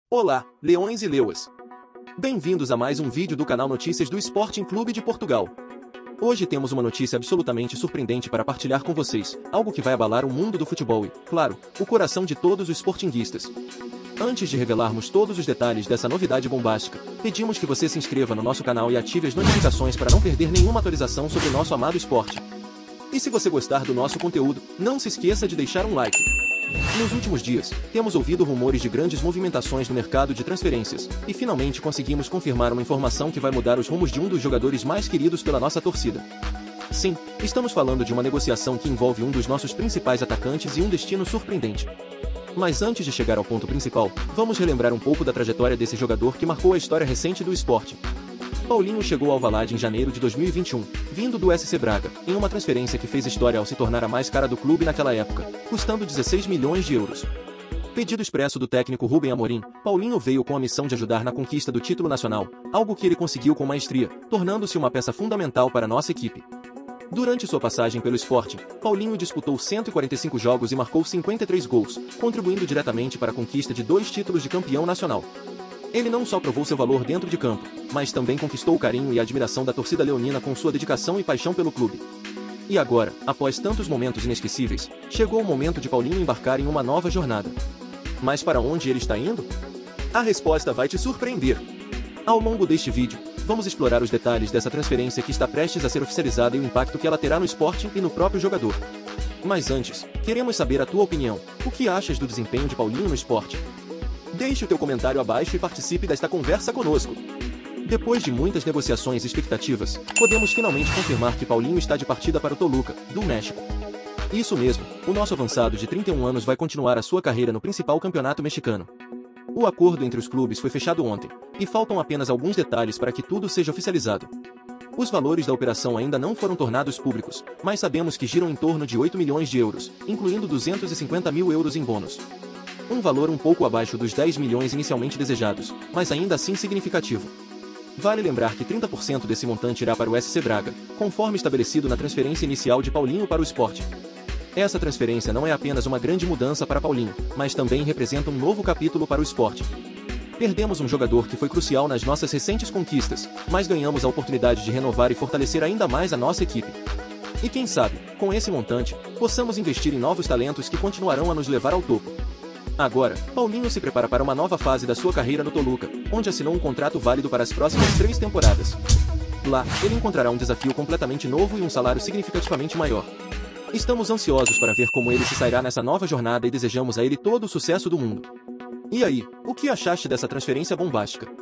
Olá, leões e leoas! Bem-vindos a mais um vídeo do canal Notícias do Sporting Clube de Portugal. Hoje temos uma notícia absolutamente surpreendente para partilhar com vocês, algo que vai abalar o mundo do futebol e, claro, o coração de todos os sportinguistas. Antes de revelarmos todos os detalhes dessa novidade bombástica, pedimos que você se inscreva no nosso canal e ative as notificações para não perder nenhuma atualização sobre o nosso amado esporte. E se você gostar do nosso conteúdo, não se esqueça de deixar um like. Nos últimos dias, temos ouvido rumores de grandes movimentações no mercado de transferências, e finalmente conseguimos confirmar uma informação que vai mudar os rumos de um dos jogadores mais queridos pela nossa torcida. Sim, estamos falando de uma negociação que envolve um dos nossos principais atacantes e um destino surpreendente. Mas antes de chegar ao ponto principal, vamos relembrar um pouco da trajetória desse jogador que marcou a história recente do esporte. Paulinho chegou ao Alvalade em janeiro de 2021, vindo do SC Braga, em uma transferência que fez história ao se tornar a mais cara do clube naquela época, custando 16 milhões de euros. Pedido expresso do técnico Rubem Amorim, Paulinho veio com a missão de ajudar na conquista do título nacional, algo que ele conseguiu com maestria, tornando-se uma peça fundamental para a nossa equipe. Durante sua passagem pelo Sporting, Paulinho disputou 145 jogos e marcou 53 gols, contribuindo diretamente para a conquista de 2 títulos de campeão nacional. Ele não só provou seu valor dentro de campo, mas também conquistou o carinho e a admiração da torcida leonina com sua dedicação e paixão pelo clube. E agora, após tantos momentos inesquecíveis, chegou o momento de Paulinho embarcar em uma nova jornada. Mas para onde ele está indo? A resposta vai te surpreender. Ao longo deste vídeo, vamos explorar os detalhes dessa transferência que está prestes a ser oficializada e o impacto que ela terá no Sporting e no próprio jogador. Mas antes, queremos saber a tua opinião. O que achas do desempenho de Paulinho no Sporting? Deixe o teu comentário abaixo e participe desta conversa conosco. Depois de muitas negociações e expectativas, podemos finalmente confirmar que Paulinho está de partida para o Toluca, do México. Isso mesmo, o nosso avançado de 31 anos vai continuar a sua carreira no principal campeonato mexicano. O acordo entre os clubes foi fechado ontem, e faltam apenas alguns detalhes para que tudo seja oficializado. Os valores da operação ainda não foram tornados públicos, mas sabemos que giram em torno de 8 milhões de euros, incluindo 250 mil euros em bônus. Um valor um pouco abaixo dos 10 milhões inicialmente desejados, mas ainda assim significativo. Vale lembrar que 30% desse montante irá para o SC Braga, conforme estabelecido na transferência inicial de Paulinho para o Sporting. Essa transferência não é apenas uma grande mudança para Paulinho, mas também representa um novo capítulo para o Sporting. Perdemos um jogador que foi crucial nas nossas recentes conquistas, mas ganhamos a oportunidade de renovar e fortalecer ainda mais a nossa equipe. E quem sabe, com esse montante, possamos investir em novos talentos que continuarão a nos levar ao topo. Agora, Paulinho se prepara para uma nova fase da sua carreira no Toluca, onde assinou um contrato válido para as próximas 3 temporadas. Lá, ele encontrará um desafio completamente novo e um salário significativamente maior. Estamos ansiosos para ver como ele se sairá nessa nova jornada e desejamos a ele todo o sucesso do mundo. E aí, o que achaste dessa transferência bombástica?